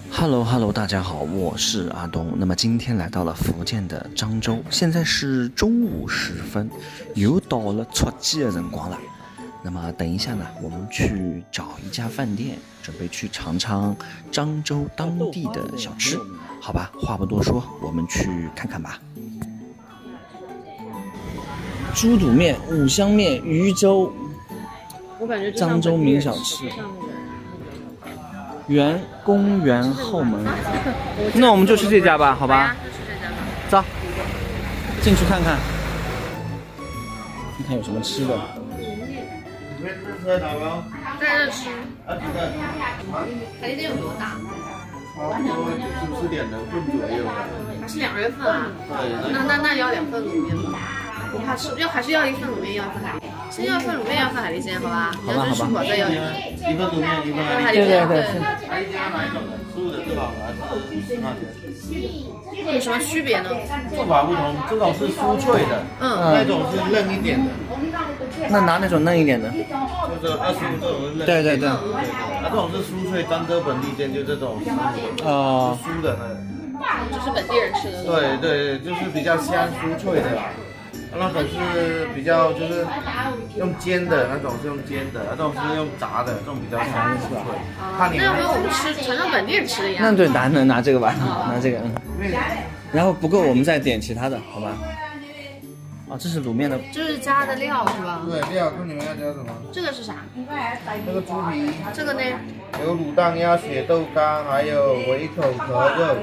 Hello，大家好，我是阿东。那么今天来到了福建的漳州，现在是中午时分，又到了出鸡的辰光了。那么等一下呢，我们去找一家饭店，准备去尝尝漳州当地的小吃，好吧？话不多说，我们去看看吧。猪肚面、五香面、鱼粥， 我感觉漳州名小吃。原公园后门，那我们就去这家吧，好吧？走，进去看看，看看有什么吃的。 在这吃。海底店有多大？ 差不多就是2人份左右。 是2人份啊？对。那要2份卤面吧？我怕吃，还是要1份卤面，要1份海底。先要1份卤面，要1份海底鲜，好吧？ 好吧，好吧。 再要1 份卤面，1份海底鲜。 对。 海底鲜哪一种的？素的最好还是那些？ 有什么区别呢？ 做法不同，这种是酥脆的，那种是嫩一点的。 那拿那种嫩一点的。 就是25这种嫩。 对。 这种是酥脆，漳州本地煎就这种酥的那。 就是本地人吃的。 对，就是比较香酥脆的啦。那种是比较就是用煎的那种是用煎的，那种是用炸的，这种比较香脆。看你们。 那我们吃传统本地人吃的呀。 那对，拿这个吧，拿这个。然后不够，我们再点其他的，好吧？哦，这是卤面的。 这是加的料是吧？ 对，料看你们要加什么。 这个是啥？ 这个猪皮。这个呢？有卤蛋鸭血豆干，还有回口壳肉。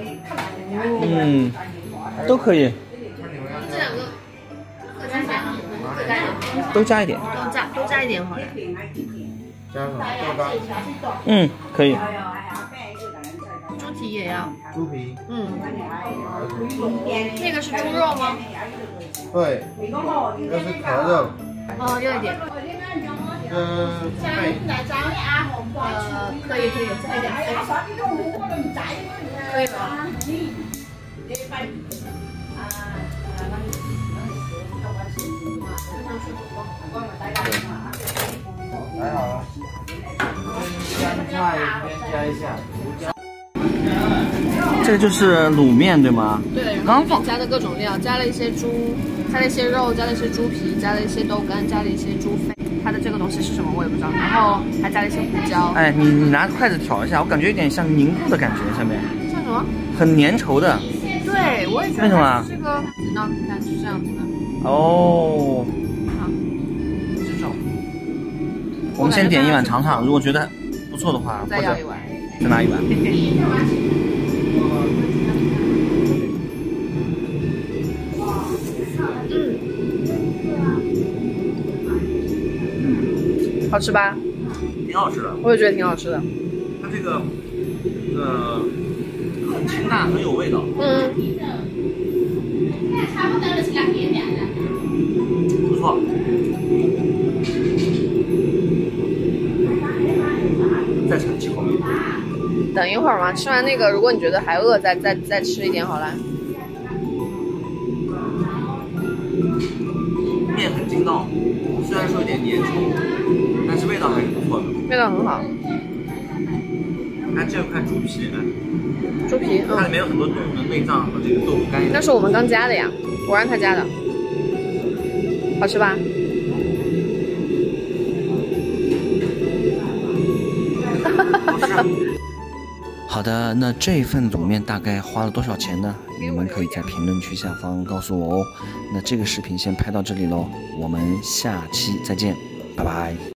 都可以。 这2个。 都加一点， 都加一点好了。 加什么豆干？ 可以。 猪蹄也要。 猪皮。 那个是猪肉吗？ 对，那是壳肉。 要一点。可以，加一点。可以吗？ 还好了，香菜这边加一下。 这个就是卤面对吗？ 对，然后加的各种料，加了一些猪，加了一些肉，加了一些猪皮，加了一些豆干，加了一些猪肺。它的这个东西是什么我也不知道，然后还加了一些胡椒。哎， 你拿筷子挑一下，我感觉有点像凝固的感觉，上面。 像什么？ 很粘稠的。 对，我也觉得。 为什么？ 这个，你看是这样子的。 哦。 这种。 我们先点一碗尝尝，如果觉得不错的话， 再要一碗， 再拿一碗。 好吃吧？ 挺好吃的。 我也觉得挺好吃的。 它这个，很清淡，很有味道。不错。再尝几口。 等一会儿嘛，吃完那个，如果你觉得还饿，再吃一点好了。 面很筋道，虽然说有点粘稠，但是味道还是不错的。 味道很好。 看这块猪皮， 猪皮， 它里面有很多动物的内脏和这个豆腐干。 那是我们刚加的呀，我让他加的。好吃吧？ 好的，那这份卤面大概花了多少钱呢？你们可以在评论区下方告诉我哦。那这个视频先拍到这里喽，我们下期再见，拜拜。